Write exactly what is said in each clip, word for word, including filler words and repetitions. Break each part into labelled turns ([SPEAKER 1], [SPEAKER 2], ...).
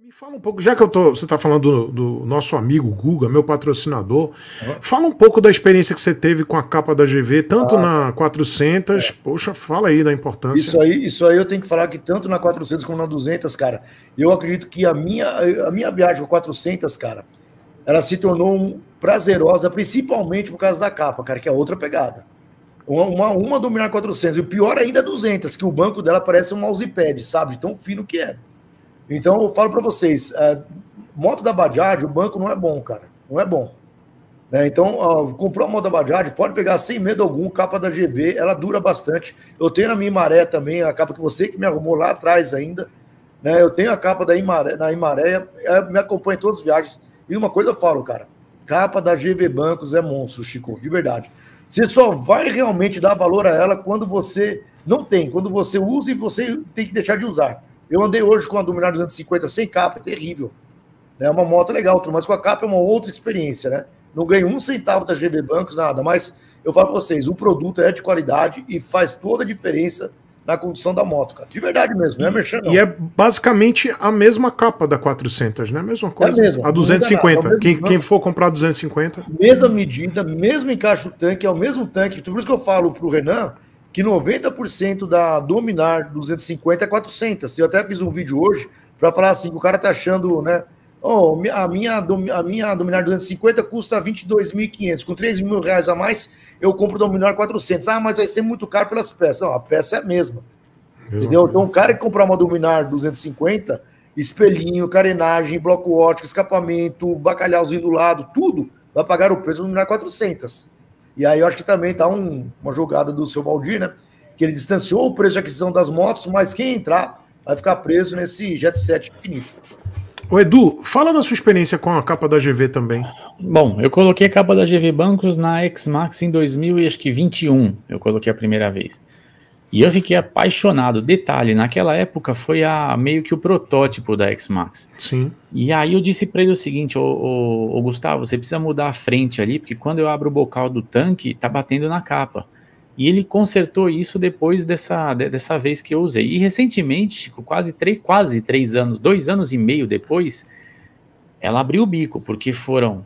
[SPEAKER 1] Me fala um pouco, já que eu tô, você está falando do, do nosso amigo Guga, meu patrocinador, uhum. Fala um pouco da experiência que você teve com a capa da G V, tanto ah, na quatrocentos, é. Poxa, fala aí da importância.
[SPEAKER 2] Isso aí, isso aí eu tenho que falar que tanto na quatrocentos como na duzentos, cara, eu acredito que a minha, a minha viagem com quatrocentos, cara, ela se tornou prazerosa, principalmente por causa da capa, cara, que é outra pegada. Uma, uma, uma Dominar quatrocentos, e o pior ainda é duzentos, que o banco dela parece um mousepad, sabe? Tão fino que é. Então, eu falo para vocês, é, moto da Bajaj, o banco não é bom, cara. Não é bom. É, então, ó, comprou a moto da Bajaj, pode pegar sem medo algum, capa da G V, ela dura bastante. Eu tenho na minha Imaré também, a capa que você que me arrumou lá atrás ainda. Né? Eu tenho a capa da Imaré, na Imaré, é, me acompanha em todas as viagens. E uma coisa eu falo, cara, capa da G V Bancos é monstro, Chico, de verdade. Você só vai realmente dar valor a ela quando você não tem, quando você usa e você tem que deixar de usar. Eu andei hoje com a Dominar duzentos e cinquenta sem capa, é terrível. É uma moto legal, mas com a capa é uma outra experiência, né? Não ganho um centavo da G V Bancos, nada, mas eu falo para vocês, o produto é de qualidade e faz toda a diferença na condição da moto, cara. De verdade mesmo, não é mexer não.
[SPEAKER 1] E é basicamente a mesma capa da quatrocentos, né? A mesma coisa.
[SPEAKER 2] É a mesma.
[SPEAKER 1] A duzentos e cinquenta.
[SPEAKER 2] Nada,
[SPEAKER 1] quem, quem for comprar duzentos e cinquenta.
[SPEAKER 2] Mesma medida, mesmo encaixe o tanque, é o mesmo tanque. Por isso que eu falo pro Renan que noventa por cento da Dominar duzentos e cinquenta é quatrocentos. Eu até fiz um vídeo hoje para falar assim, que o cara tá achando, né? Oh, a, minha, a minha Dominar duzentos e cinquenta custa vinte e dois mil e quinhentos. Com três mil reais a mais, eu compro Dominar quatrocentos. Ah, mas vai ser muito caro pelas peças. Não, a peça é a mesma. Mesmo entendeu? Mesmo. Então, o cara que comprar uma Dominar duzentos e cinquenta, espelhinho, carenagem, bloco óptico, escapamento, bacalhauzinho do lado, tudo, vai pagar o preço do Dominar quatrocentos. E aí eu acho que também tá um, uma jogada do seu Valdir, né? Que ele distanciou o preço de aquisição das motos, mas quem entrar vai ficar preso nesse Jet set infinito.
[SPEAKER 1] Ô Edu, fala da sua experiência com a capa da G V também.
[SPEAKER 3] Bom, eu coloquei a capa da G V Bancos na X-Max em dois mil e vinte e um, eu coloquei a primeira vez. E eu fiquei apaixonado. Detalhe, naquela época foi a, meio que o protótipo da X-Max.
[SPEAKER 1] Sim.
[SPEAKER 3] E aí eu disse para ele o seguinte, ô, ô, ô Gustavo, você precisa mudar a frente ali, porque quando eu abro o bocal do tanque, tá batendo na capa. E ele consertou isso depois dessa, dessa vez que eu usei. E recentemente, Chico, quase três, quase três anos, dois anos e meio depois, ela abriu o bico, porque foram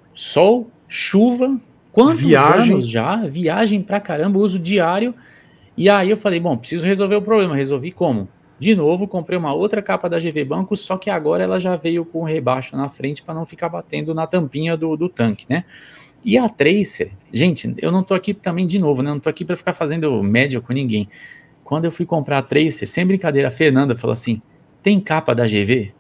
[SPEAKER 3] sol, chuva, quantos
[SPEAKER 1] viagem.
[SPEAKER 3] anos já? Viagem pra caramba, uso diário. E aí eu falei, bom, preciso resolver o problema. Resolvi como? De novo, comprei uma outra capa da G V Bancos, só que agora ela já veio com rebaixo na frente para não ficar batendo na tampinha do, do tanque, né? E a Tracer, gente, eu não tô aqui também de novo, né? Não tô aqui para ficar fazendo média com ninguém. Quando eu fui comprar a Tracer, sem brincadeira, a Fernanda falou assim, tem capa da G V?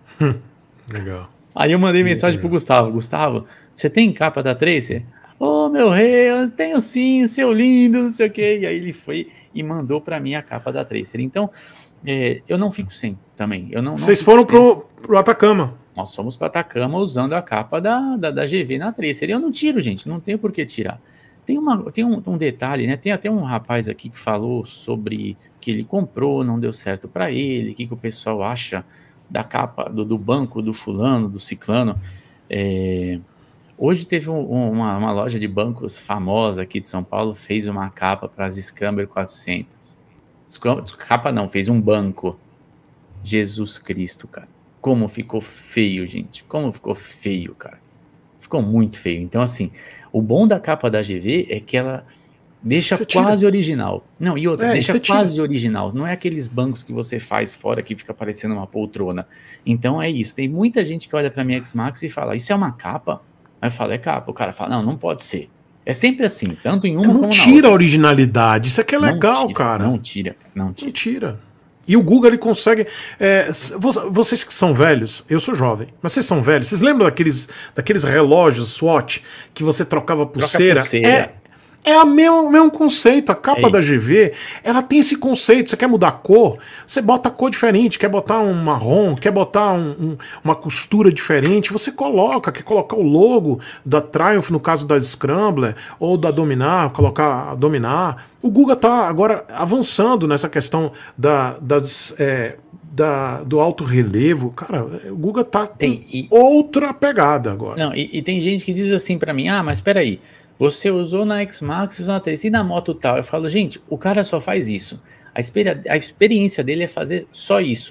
[SPEAKER 1] Legal.
[SPEAKER 3] Aí eu mandei mensagem pro Gustavo, Gustavo, você tem capa da Tracer? Ô, oh, meu rei, eu tenho sim, seu lindo, não sei o quê. E aí ele foi e mandou para mim a capa da Tracer. Então, é, eu não fico sem também. Eu não, não
[SPEAKER 1] Vocês foram pro, pro Atacama?
[SPEAKER 3] Nós fomos para Atacama usando a capa da, da, da G V na Tracer. E eu não tiro, gente, não tenho por que tirar. Tem, uma, tem um, um detalhe, né? Tem até um rapaz aqui que falou sobre que ele comprou, não deu certo para ele, o que, que o pessoal acha da capa, do, do banco, do fulano, do ciclano. É... Hoje teve um, uma, uma loja de bancos famosa aqui de São Paulo, fez uma capa para as Scrambler quatrocentos. Scrum, capa não, fez um banco. Jesus Cristo, cara. Como ficou feio, gente. Como ficou feio, cara. Ficou muito feio. Então, assim, o bom da capa da G V é que ela deixa você quase tira. original. Não, e outra, é, deixa quase tira. original. Não é aqueles bancos que você faz fora que fica parecendo uma poltrona. Então, é isso. Tem muita gente que olha para minha X-Max e fala, isso é uma capa? Aí eu falo, é capa. O cara fala, não, não pode ser. É sempre assim, tanto em uma
[SPEAKER 1] não
[SPEAKER 3] como na outra.
[SPEAKER 1] Não tira a originalidade, isso aqui é legal,
[SPEAKER 3] não tira,
[SPEAKER 1] cara.
[SPEAKER 3] Não tira, não tira.
[SPEAKER 1] Não tira. E o Guga, ele consegue... É, vocês que são velhos, eu sou jovem, mas vocês são velhos, vocês lembram daqueles, daqueles relógios Swatch que você trocava pulseira?
[SPEAKER 3] Troca pulseira.
[SPEAKER 1] É, é o mesmo, mesmo conceito. A capa é da G V, ela tem esse conceito. Você quer mudar a cor, você bota a cor diferente. Quer botar um marrom, quer botar um, um, uma costura diferente, você coloca. Quer colocar o logo da Triumph, no caso da Scrambler, ou da Dominar, colocar a Dominar. O Guga tá agora avançando nessa questão da, das... É, Da, do alto relevo, cara, o Guga tá com
[SPEAKER 3] tem, e,
[SPEAKER 1] outra pegada agora.
[SPEAKER 3] Não, e, e tem gente que diz assim pra mim, ah, mas peraí, você usou na X-Max, usou na Tracer e na moto tal. Eu falo, gente, o cara só faz isso. A, experi a experiência dele é fazer só isso.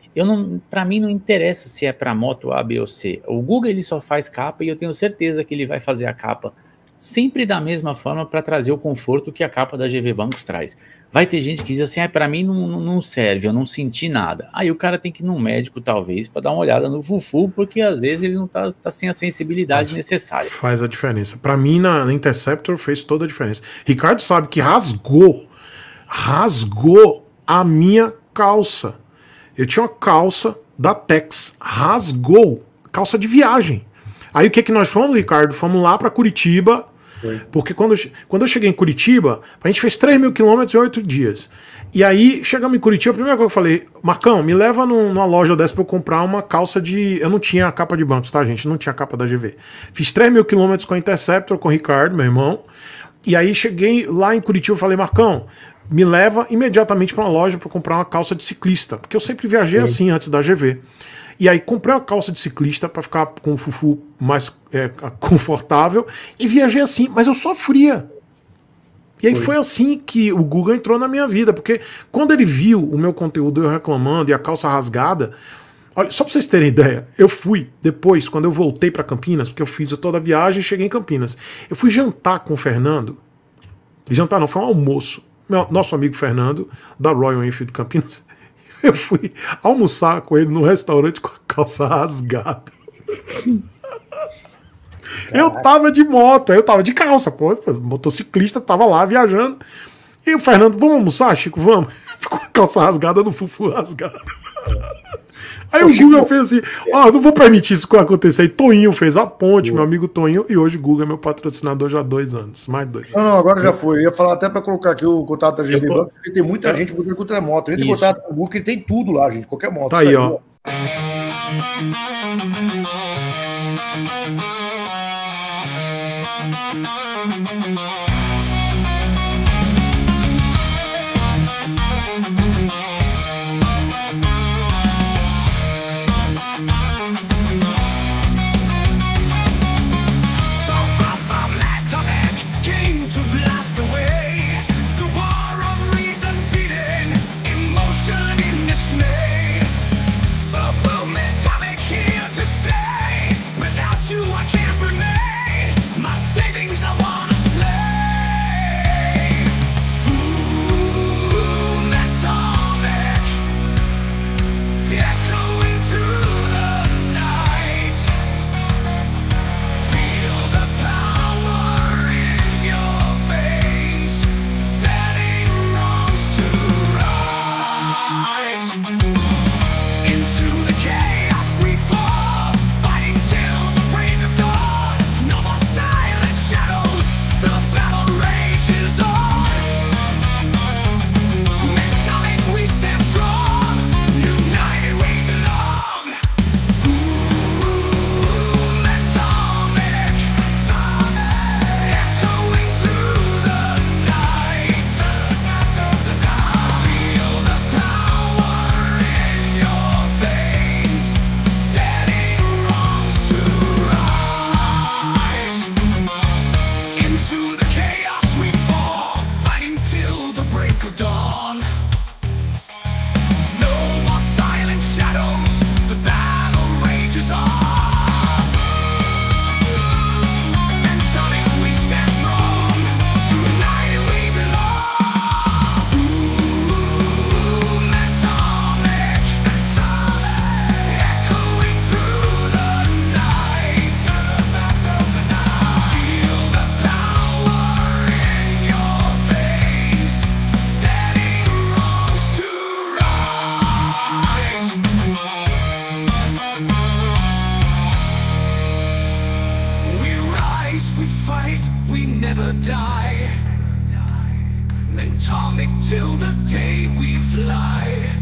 [SPEAKER 3] Eu não, para mim não interessa se é para moto A, B ou C. O Guga ele só faz capa e eu tenho certeza que ele vai fazer a capa sempre da mesma forma para trazer o conforto que a capa da G V Bancos traz. Vai ter gente que diz assim, ah, para mim não, não serve, eu não senti nada. Aí o cara tem que ir num médico talvez para dar uma olhada no fufu, porque às vezes ele não tá, tá sem a sensibilidade Mas necessária.
[SPEAKER 1] Faz a diferença. Para mim na, na Interceptor fez toda a diferença. Ricardo sabe que rasgou, rasgou a minha calça. Eu tinha uma calça da Tex, rasgou, calça de viagem. Aí o que que nós fomos, Ricardo? Fomos lá para Curitiba, Foi. porque quando, quando eu cheguei em Curitiba, a gente fez três mil quilômetros em oito dias. E aí, chegamos em Curitiba, a primeira coisa que eu falei, Marcão, me leva no, numa loja dessa para eu comprar uma calça de... Eu não tinha a capa de bancos, tá, gente? Não tinha a capa da G V. Fiz três mil quilômetros com a Interceptor, com o Ricardo, meu irmão. E aí cheguei lá em Curitiba e falei, Marcão, me leva imediatamente para uma loja para comprar uma calça de ciclista, porque eu sempre viajei Sim. assim antes da G V. E aí comprei uma calça de ciclista para ficar com o fufu mais é, confortável e viajei assim, mas eu sofria. E aí foi. foi assim que o Guga entrou na minha vida, porque quando ele viu o meu conteúdo eu reclamando e a calça rasgada, olha, só para vocês terem ideia, eu fui depois, quando eu voltei para Campinas, porque eu fiz toda a viagem e cheguei em Campinas, eu fui jantar com o Fernando, jantar não, foi um almoço, meu, nosso amigo Fernando, da Royal Enfield Campinas. Eu fui almoçar com ele no restaurante com a calça rasgada. Caraca. Eu tava de moto, eu tava de calça, pô, motociclista, tava lá viajando. E o Fernando, vamos almoçar, Chico? Vamos. Ficou com a calça rasgada no fufu rasgado. Aí Ô, o Guga Chico... fez assim, ó, oh, não vou permitir isso acontecer. Aí Toinho fez a ponte, meu amigo Toinho, e hoje o Guga é meu patrocinador já há dois anos, mais dois
[SPEAKER 2] Não,
[SPEAKER 1] anos.
[SPEAKER 2] não, agora já foi. Eu ia falar até para colocar aqui o contato da G V Banco, porque tem muita eu... gente que pergunta moto. Entra em contato com o Guga, que tem tudo lá, gente, qualquer moto.
[SPEAKER 1] Tá aí, ó.
[SPEAKER 4] Atomic till the day we fly.